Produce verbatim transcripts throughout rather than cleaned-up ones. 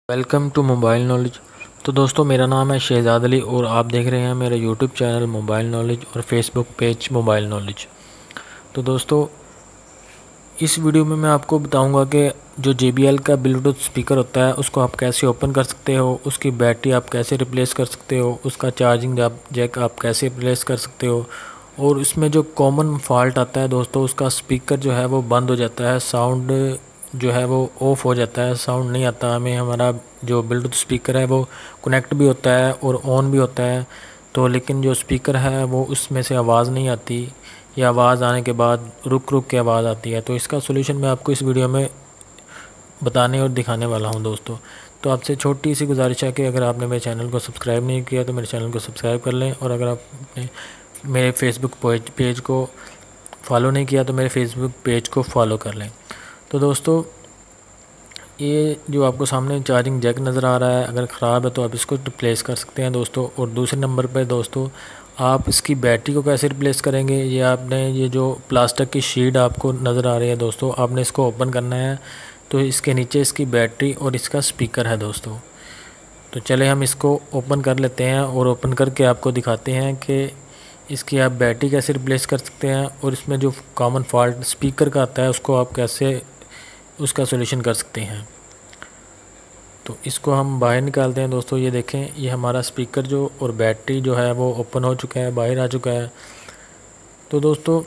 Welcome to mobile knowledge. तो दोस्तों, मेरा नाम है शहजाद अली और आप देख रहे हैं मेरा यूट्यूब चैनल मोबाइल नॉलेज और फेसबुक पेज मोबाइल नॉलेज। तो दोस्तों, इस वीडियो में मैं आपको बताऊंगा कि जो जे बी एल का ब्लूटूथ स्पीकर होता है उसको आप कैसे ओपन कर सकते हो, उसकी बैटरी आप कैसे रिप्लेस कर सकते हो, उसका चार्जिंग जैक आप कैसे रिप्लेस कर सकते हो, और उसमें जो कॉमन फॉल्ट आता है दोस्तों, उसका स्पीकर जो है वो बंद हो जाता है, साउंड जो है वो ऑफ़ हो जाता है, साउंड नहीं आता हमें। हमारा जो ब्लूटूथ स्पीकर है वो कनेक्ट भी होता है और ऑन भी होता है, तो लेकिन जो स्पीकर है वो उसमें से आवाज़ नहीं आती, या आवाज़ आने के बाद रुक रुक के आवाज़ आती है। तो इसका सोल्यूशन मैं आपको इस वीडियो में बताने और दिखाने वाला हूं दोस्तों। तो आपसे छोटी सी गुजारिश है कि अगर आपने मेरे चैनल को सब्सक्राइब नहीं किया तो मेरे चैनल को सब्सक्राइब कर लें, और अगर आपने मेरे फेसबुक पेज को फॉलो नहीं किया तो मेरे फेसबुक पेज को फॉलो कर लें। तो दोस्तों, ये जो आपको सामने चार्जिंग जैक नज़र आ रहा है, अगर ख़राब है तो आप इसको रिप्लेस कर सकते हैं दोस्तों। और दूसरे नंबर पर दोस्तों, आप इसकी बैटरी को कैसे रिप्लेस करेंगे, ये आपने ये जो प्लास्टिक की शीट आपको नज़र आ रही है दोस्तों, आपने इसको ओपन करना है। तो इसके नीचे इसकी बैटरी और इसका स्पीकर है दोस्तों। तो चले हम इसको ओपन कर लेते हैं और ओपन करके आपको दिखाते हैं कि इसकी आप बैटरी कैसे रिप्लेस कर सकते हैं, और इसमें जो कॉमन फॉल्ट स्पीकर का आता है उसको आप कैसे उसका सॉल्यूशन कर सकते हैं। तो इसको हम बाहर निकालते हैं दोस्तों। ये देखें, ये हमारा स्पीकर जो और बैटरी जो है वो ओपन हो चुका है, बाहर आ चुका है। तो दोस्तों,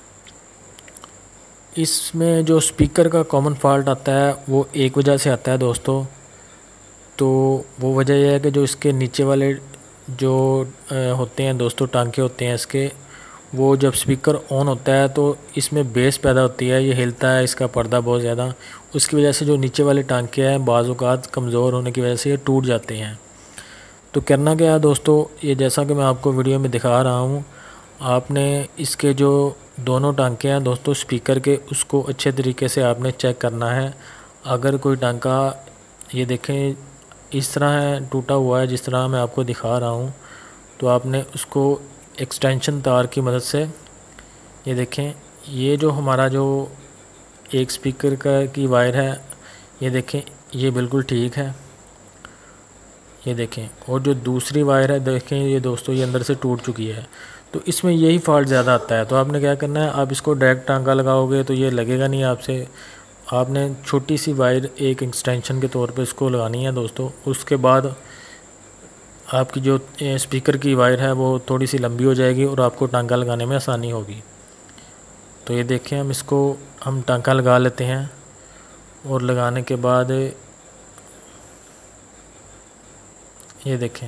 इसमें जो स्पीकर का कॉमन फॉल्ट आता है वो एक वजह से आता है दोस्तों। तो वो वजह यह है कि जो इसके नीचे वाले जो होते हैं दोस्तों, टांके होते हैं इसके, वो जब स्पीकर ऑन होता है तो इसमें बेस पैदा होती है, ये हिलता है इसका पर्दा बहुत ज़्यादा। उसकी वजह से जो नीचे वाले टांके हैं बाज़ औक़ात कमज़ोर होने की वजह से ये टूट जाते हैं। तो करना क्या है दोस्तों, ये जैसा कि मैं आपको वीडियो में दिखा रहा हूँ, आपने इसके जो दोनों टांके हैं दोस्तों स्पीकर के, उसको अच्छे तरीके से आपने चेक करना है। अगर कोई टांका, ये देखें, इस तरह है, टूटा हुआ है जिस तरह मैं आपको दिखा रहा हूँ, तो आपने उसको एक्सटेंशन तार की मदद से, ये देखें, ये जो हमारा जो एक स्पीकर का की वायर है, ये देखें, ये बिल्कुल ठीक है, ये देखें। और जो दूसरी वायर है देखें, ये दोस्तों ये अंदर से टूट चुकी है। तो इसमें यही फॉल्ट ज़्यादा आता है। तो आपने क्या करना है, आप इसको डायरेक्ट टांका लगाओगे तो ये लगेगा नहीं आपसे। आपने छोटी सी वायर एक एक्सटेंशन के तौर पे इसको लगानी है दोस्तों। उसके बाद आपकी जो स्पीकर की वायर है वो थोड़ी सी लंबी हो जाएगी और आपको टांका लगाने में आसानी होगी। तो ये देखें, हम इसको हम टांका लगा लेते हैं, और लगाने के बाद ये देखें,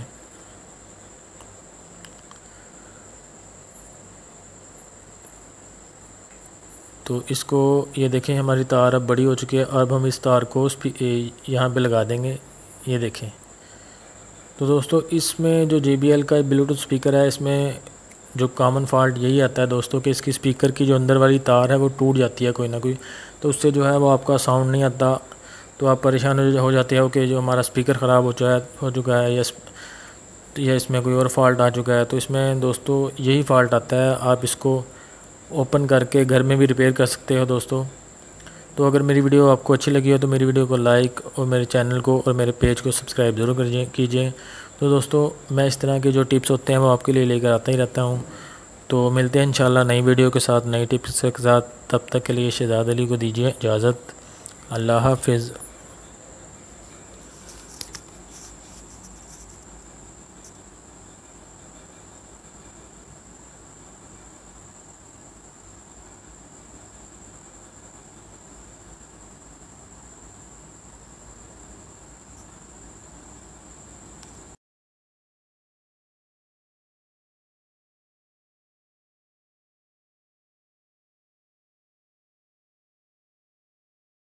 तो इसको ये देखें, हमारी तार अब बड़ी हो चुकी है। अब हम इस तार को यहाँ पे लगा देंगे, ये देखें। तो दोस्तों, इसमें जो जे बी एल का ब्लूटूथ स्पीकर है, इसमें जो कॉमन फॉल्ट यही आता है दोस्तों कि इसकी स्पीकर की जो अंदर वाली तार है वो टूट जाती है कोई ना कोई, तो उससे जो है वो आपका साउंड नहीं आता। तो आप परेशान हो जाते हो कि जो हमारा स्पीकर ख़राब हो चुका है हो चुका है या या इसमें कोई और फॉल्ट आ चुका है। तो इसमें दोस्तों यही फॉल्ट आता है। आप इसको ओपन करके घर में भी रिपेयर कर सकते हो दोस्तों। तो अगर मेरी वीडियो आपको अच्छी लगी हो तो मेरी वीडियो को लाइक और मेरे चैनल को और मेरे पेज को सब्सक्राइब ज़रूर करिए कीजिए। तो दोस्तों, मैं इस तरह के जो टिप्स होते हैं वो आपके लिए लेकर आता ही रहता हूँ। तो मिलते हैं इंशाल्लाह नई वीडियो के साथ, नई टिप्स के साथ। तब तक के लिए शहजाद अली को दीजिए इजाज़त। अल्लाह हाफ़िज़।